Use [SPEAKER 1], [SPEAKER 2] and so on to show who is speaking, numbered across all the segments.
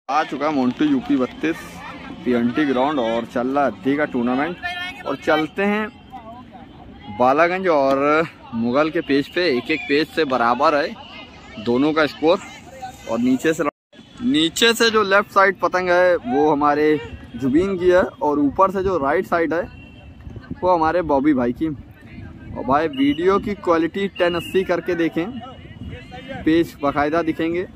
[SPEAKER 1] आ चुका Montu UP 32 PNT ground और चल रहा है का टूर्नामेंट। और चलते हैं बालागंज और मुगल के पेज पे। एक एक पेज से बराबर है दोनों का स्कोर। और नीचे से जो लेफ्ट साइड पतंग है वो हमारे जुबीन की है और ऊपर से जो राइट साइड है वो हमारे बॉबी भाई की। और भाई वीडियो की क्वालिटी 1080 करके देखें, पेज बाकायदा दिखेंगे।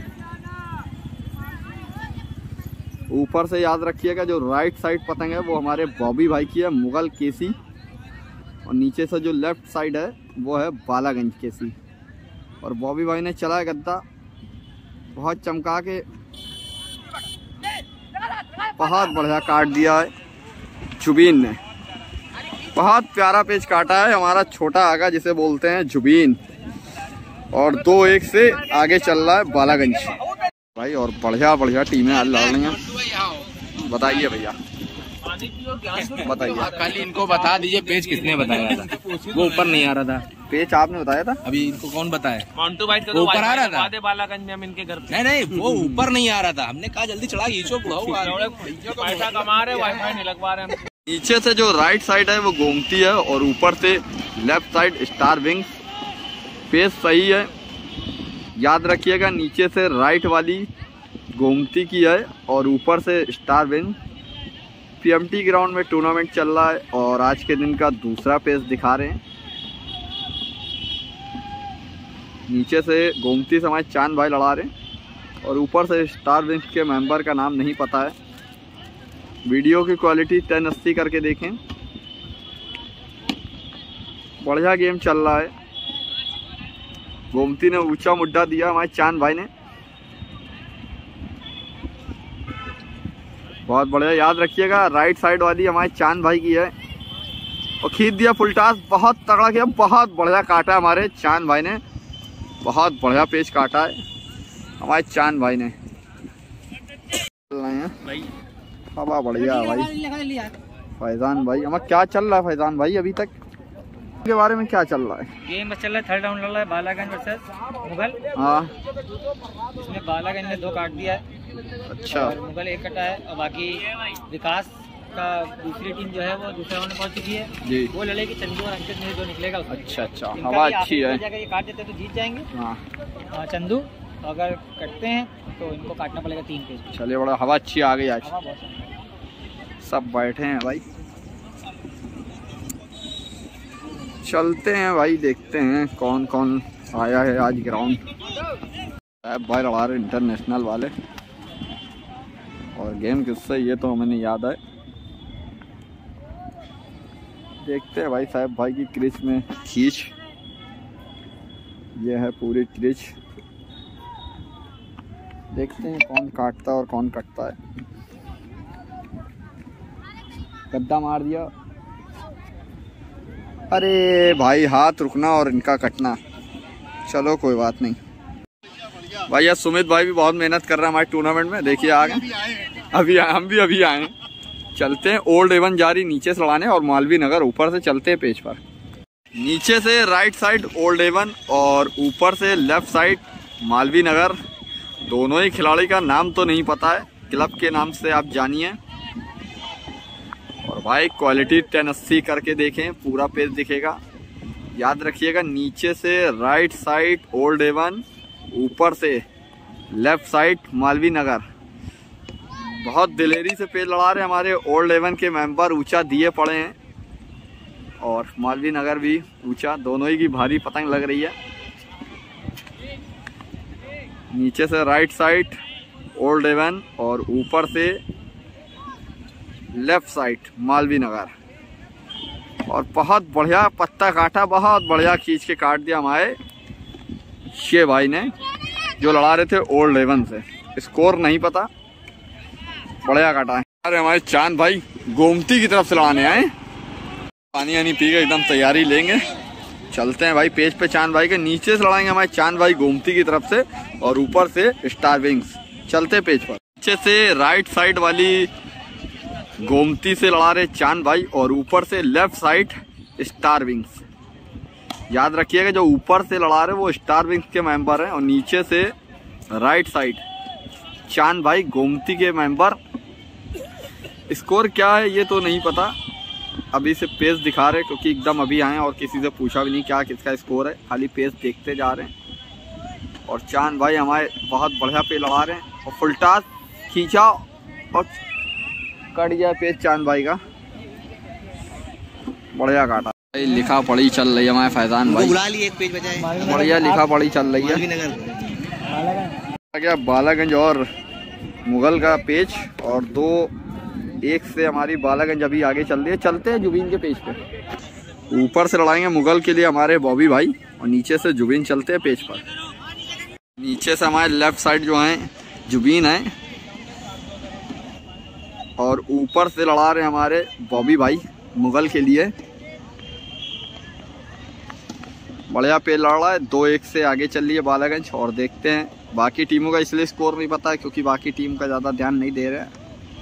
[SPEAKER 1] ऊपर से याद रखिएगा जो राइट साइड पतंग है वो हमारे बॉबी भाई की है, मुगल केसी। और नीचे से जो लेफ्ट साइड है वो है बालागंज केसी। और बॉबी भाई ने चला गद्दा बहुत चमका के, बहुत बढ़िया काट दिया है जुबीन ने। बहुत प्यारा पेज काटा है हमारा छोटा आगा जिसे बोलते हैं जुबीन। और 2-1 से आगे चल रहा है बालागंज भाई। और बढ़िया बढ़िया टीमें आज लड़ रही हैं। बताइए भैया, बताइए।
[SPEAKER 2] कल इनको बता दीजिए पेज किसने बताया था? वो ऊपर नहीं आ रहा था।
[SPEAKER 1] पेज आपने बताया था?
[SPEAKER 2] अभी इनको कौन बताया?
[SPEAKER 3] मोन्टू भाई
[SPEAKER 2] वो ऊपर आ रहा था
[SPEAKER 3] बालागंज में हम इनके घर पे।
[SPEAKER 2] नहीं वो ऊपर नहीं आ रहा था। हमने कहा जल्दी चढ़ा खींचो,
[SPEAKER 3] पैसा कमा रहे, वाईफाई नहीं लगवा रहे।
[SPEAKER 1] नीचे से जो राइट साइड है वो गोमती है और ऊपर से left side star wings. Page सही है, याद रखिएगा। नीचे से राइट वाली गोमती की है और ऊपर से स्टार विंग। PMT ग्राउंड में टूर्नामेंट चल रहा है और आज के दिन का दूसरा पेज दिखा रहे हैं। नीचे से गोमती से हमारे चांद भाई लड़ा रहे हैं और ऊपर से स्टार विंग के मेंबर का नाम नहीं पता है। वीडियो की क्वालिटी 1080 करके देखें। बढ़िया गेम चल रहा है। गोमती ने ऊंचा मुड्डा दिया हमारे चांद भाई ने, बहुत बढ़िया। याद रखिएगा राइट साइड वाली हमारे चांद भाई की है और खींच दिया फुल टास। बहुत तगड़ा किया, बहुत बढ़िया काटा हमारे चांद भाई ने। बहुत बढ़िया पेज काटा है हमारे चांद भाई ने। हवा बढ़िया भाई। फैजान भाई हमारा क्या चल रहा है? फैजान भाई अभी तक के बारे में क्या चल रहा है?
[SPEAKER 3] गेम चल रहा है, थर्ड राउंड लड़ रहा है बालागंज वर्सेस मुगल।
[SPEAKER 1] हाँ,
[SPEAKER 3] इसमें बालागंज ने 2 काट दिया है।
[SPEAKER 1] अच्छा।
[SPEAKER 3] और मुगल 1 कटा है। और बाकी विकास का दूसरी टीम जो है वो दूसरे राउंड में पहुंच चुकी है जी। वो लड़ेगी चंदू और अंकित में जो निकलेगा उसमें। अच्छा, हवा अच्छी है। ये काट देते तो जीत जाएंगे। हाँ चंदू, अगर कटते हैं तो इनको काटना पड़ेगा 3 पेज।
[SPEAKER 1] चलिए, बड़ा हवा अच्छी आ गई आज। सब बैठे हैं भाई, चलते हैं भाई, देखते हैं कौन कौन आया है आज ग्राउंड। भाई लड़ा रहे इंटरनेशनल वाले। और गेम किससे ये तो हमें नहीं याद है। देखते हैं भाई साहब भाई की क्रिच में खींच। ये है पूरी क्रिच। देखते हैं कौन काटता है और कौन कटता है। गद्दा मार दिया। अरे भाई, हाथ रुकना और इनका कटना। चलो कोई बात नहीं भाई। यार सुमित भाई भी बहुत मेहनत कर रहा है हमारे टूर्नामेंट में। देखिए आ गए, हम भी अभी आए। चलते हैं ओल्ड एवन जारी नीचे से लड़ाने और मालवी नगर ऊपर से चलते हैं पेज पर। नीचे से राइट साइड ओल्ड एवन और ऊपर से लेफ्ट साइड मालवी नगर। दोनों ही खिलाड़ी का नाम तो नहीं पता है, क्लब के नाम से आप जानिए। और भाई क्वालिटी 1080 करके देखें, पूरा पेज दिखेगा। याद रखिएगा नीचे से राइट साइड ओल्ड एवन, ऊपर से लेफ्ट साइड मालवी नगर। बहुत दिलेरी से पेज लड़ा रहे हमारे ओल्ड एवन के मेंबर। ऊंचा दिए पड़े हैं और मालवी नगर भी ऊंचा। दोनों ही की भारी पतंग लग रही है। नीचे से राइट साइड ओल्ड एवन और ऊपर से लेफ्ट साइड मालवी नगर। और बहुत बढ़िया पत्ता काटा, बहुत बढ़िया खींच के काट दिया हमारे ये भाई ने जो लड़ा रहे थे ओल्ड एवन से। स्कोर नहीं पता, बढ़िया काटा है। अरे हमारे चांद भाई गोमती की तरफ से लड़ाने आए। पानी वानी पी के एकदम तैयारी लेंगे। चलते हैं भाई पेज पे। चांद भाई के नीचे से लड़ाएंगे हमारे चांद भाई गोमती की तरफ से और ऊपर से स्टार विंग्स। चलते पेज पर। नीचे से राइट साइड वाली गोमती से लड़ा रहे चांद भाई और ऊपर से लेफ्ट साइड स्टार विंग्स। याद रखिएगा जो ऊपर से लड़ा रहे वो स्टार विंग्स के मेंबर हैं और नीचे से राइट साइड चांद भाई गोमती के मेंबर। स्कोर क्या है ये तो नहीं पता, अभी से पेज दिखा रहे क्योंकि एकदम अभी आए और किसी से पूछा भी नहीं क्या किसका स्कोर है, खाली पेज देखते जा रहे हैं। और चांद भाई हमारे बहुत बढ़िया पे लगा रहे हैं और फुल टॉस खींचा और कट गया पेज चांद भाई का, बढ़िया काटा। लिखा पढ़ी चल रही है हमारे फैजान भाई,
[SPEAKER 2] एक पेज बचाए,
[SPEAKER 1] बढ़िया लिखा पढ़ी चल रही है। क्या बालागंज और मुगल का पेज और 2-1 से हमारी बालागंज अभी आगे चल रही है। चलते हैं जुबीन के पेज पे, ऊपर से लड़ाएंगे मुगल के लिए हमारे बॉबी भाई और नीचे से जुबीन चलते हैं पेज पर। नीचे से हमारे लेफ्ट साइड जो है जुबीन है और ऊपर से लड़ा रहे हमारे बॉबी भाई मुगल के लिए, बढ़िया पे लड़ रहा है। 2-1 से आगे चल रही है बालागंज। और देखते हैं बाकी टीमों का, इसलिए स्कोर नहीं पता है क्योंकि बाकी टीम का ज़्यादा ध्यान नहीं दे रहे हैं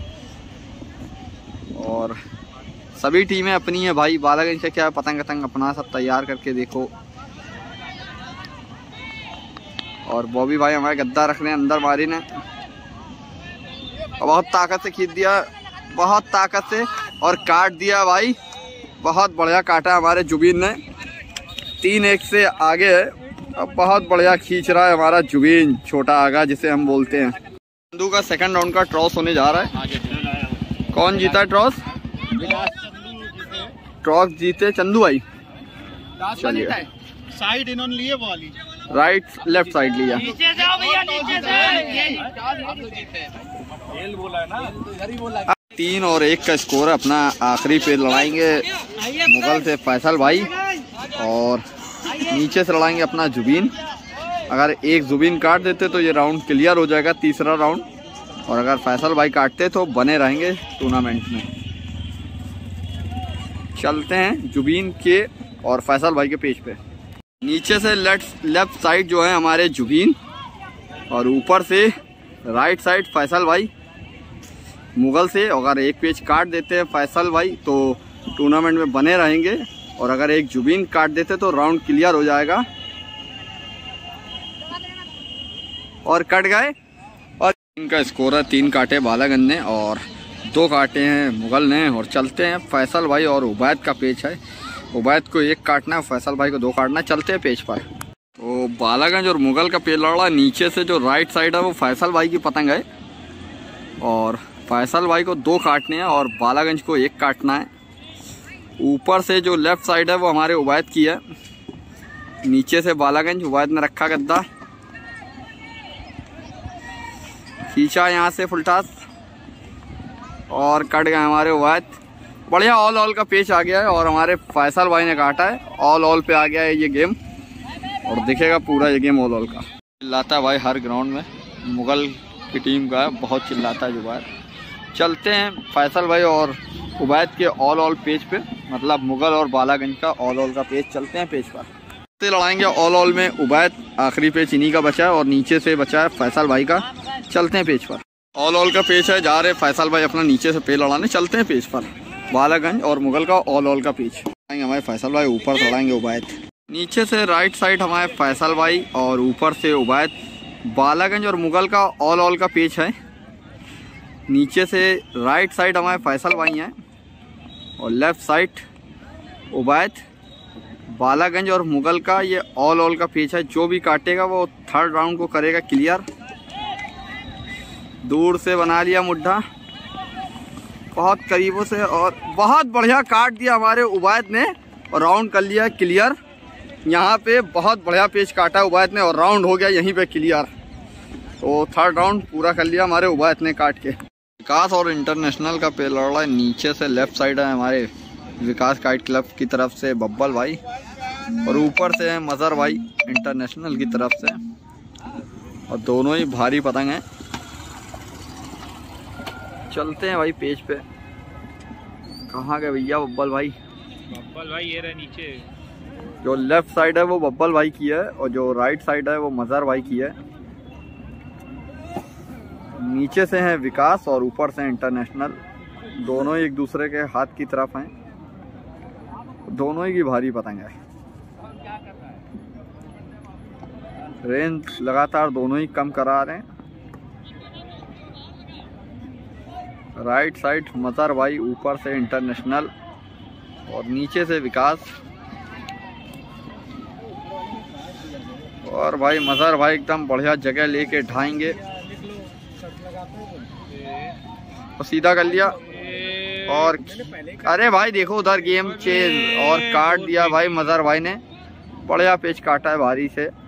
[SPEAKER 1] और सभी टीमें अपनी है भाई। बालागंज से क्या है, पतंग पतंग अपना सब तैयार करके देखो। और बॉबी भाई हमारे गद्दा रख रहे हैं, अंदर मारी ने बहुत ताकत से खींच दिया, बहुत ताकत से और काट दिया भाई, बहुत बढ़िया काटा हमारे जुबीन ने। 3-1 से आगे है, अब बहुत बढ़िया खींच रहा है हमारा जुबीन, छोटा आगा जिसे हम बोलते हैं। चंदू का सेकंड राउंड का टॉस होने जा रहा है। कौन जीता है टॉस? टॉस जीते चंदू भाई। चलिए
[SPEAKER 2] साइड इन्होंने लिए वाली,
[SPEAKER 1] राइट लेफ्ट साइड लिया।
[SPEAKER 3] नीचे जाओ भैया, नीचे से।
[SPEAKER 1] 3-1 का स्कोर है अपना। आखिरी पे लड़ाएंगे मुगल से फैसल भाई और नीचे से लड़ाएंगे अपना जुबीन। अगर एक जुबीन काट देते तो ये राउंड क्लियर हो जाएगा, तीसरा राउंड। और अगर फैसल भाई काटते तो बने रहेंगे टूर्नामेंट में। चलते हैं जुबीन के और फैसल भाई के पेज पे। नीचे से लेफ्ट साइड जो है हमारे जुबीन और ऊपर से राइट साइड फैसल भाई मुगल से। अगर एक पेज काट देते हैं फैसल भाई तो टूर्नामेंट में बने रहेंगे और अगर एक जुबीन काट देते तो राउंड क्लियर हो जाएगा। और कट गए और इनका स्कोर है 3 काटे बालागंज ने और 2 काटे हैं मुगल ने। और चलते हैं फैसल भाई और उबैद का पेज है, उबैद को 1 काटना है, फैसल भाई को 2 काटना है। चलते हैं पेज पर। तो बालागंज और मुगल का पेज लड़ा। नीचे से जो राइट साइड है वो फैसल भाई की पतंग है और फैसल भाई को 2 काटने हैं और बालागंज को 1 काटना है। ऊपर से जो लेफ्ट साइड है वो हमारे उबैद की है। नीचे से बालागंज, उबैद ने रखा गद्दा, खींचा यहाँ से फुल टॉस और कट गए हमारे उबैद। बढ़िया ऑल का पेच आ गया है और हमारे फैसल भाई ने काटा है। ऑल पे आ गया है ये गेम और दिखेगा पूरा ये गेम ऑल का। चिल्लाता है भाई हर ग्राउंड में, मुगल की टीम का है, बहुत चिल्लाता है जुबैर। चलते हैं फैसल भाई और उबैद के ऑल पेज पे, मतलब मुगल और बालागंज का ऑल का पेज। चलते हैं पेज पर, लड़ाएंगे ऑल में उबैद। आखिरी पेज इन्हीं का बचा है और नीचे से बचा है फैसल भाई का। चलते हैं पेज पर, ऑल का पेज है, जा रहे फैसल भाई अपना नीचे से पेज लड़ाने। चलते हैं पेज पर, बालागंज और मुगल का ऑल का पेज हमारे फैसल भाई, ऊपर लड़ाएंगे उबैद। नीचे से राइट साइड हमारे फैसल भाई और ऊपर से उबैद। बालागंज और मुगल का ऑल का पेज है। नीचे से राइट साइड हमारे फैसल भाई हैं और लेफ्ट साइड उबैद। बालागंज और मुगल का ये ऑल का पेज है। जो भी काटेगा वो 3rd राउंड को करेगा क्लियर। दूर से बना लिया मुड्ढा, बहुत करीबों से और बहुत बढ़िया काट दिया हमारे उबैद ने और राउंड कर लिया क्लियर। यहाँ पे बहुत बढ़िया पेज काटा उबैद ने और राउंड हो गया यहीं पे क्लियर। तो 3rd राउंड पूरा कर लिया हमारे उबैद ने काट के। विकास और इंटरनेशनल का पेज लड़ रहा है। नीचे से लेफ्ट साइड है हमारे विकास काइट क्लब की तरफ से बब्बल भाई और ऊपर से है मज़र भाई इंटरनेशनल की तरफ से और दोनों ही भारी पतंग हैं। चलते हैं भाई पेज पे। कहाँ गए भैया बब्बल भाई?
[SPEAKER 2] बब्बल भाई ये रहे नीचे।
[SPEAKER 1] जो लेफ्ट साइड है वो बब्बल भाई की है और जो राइट साइड है वो मज़र भाई की है। नीचे से है विकास और ऊपर से इंटरनेशनल। दोनों एक दूसरे के हाथ की तरफ हैं, दोनों ही की भारी पतंग है। रेंज लगातार दोनों ही कम करा रहे हैं राइट साइड मजहर भाई, ऊपर से इंटरनेशनल और नीचे से विकास। और भाई मजहर भाई एकदम बढ़िया जगह लेके ढाएंगे और सीधा कर लिया। और अरे भाई देखो उधर गेम चेंज और काट दिया भाई मजहर भाई ने, बढ़िया पेच काटा है भारी से।